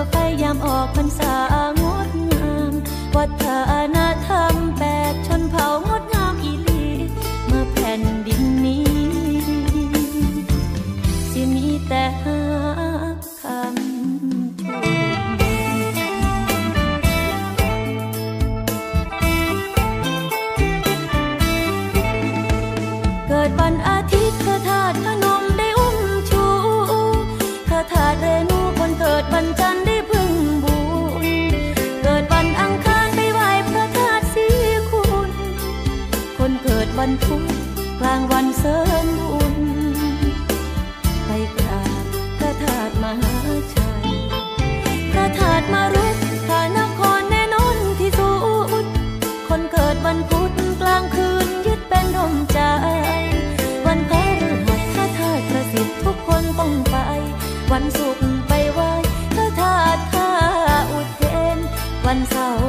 ไฟยามออกพรรษางดงามวัฒนธรรมแปดชนเผ่างดงามอีหลีเมื่อแผ่นดินนี้สิมีแต่ฮักคำชมเกิดวันอาทิตย์พระธาตุพนมได้อุ้มชูพระธาตุเรนูคนเกิดวันจันทร์ได้พึ่งบุญเกิดวันอังคารไปไหว้พระธาตุศรีคุณคนเกิดวันพุธกลางวันเสริมบุญไปกราบพระธาตุมหาชัยพระธาตุมารุกพระนครแน่นอนที่สุดคนเกิดวันพุธกลางคืนยึดเป็นร่มใจวันพฤหัสพระธาตุประสิทธิ์ทุกคนต้องไปวันศุกร์ไปไหว้พระธาตุท่าอุเทนวันเสาร์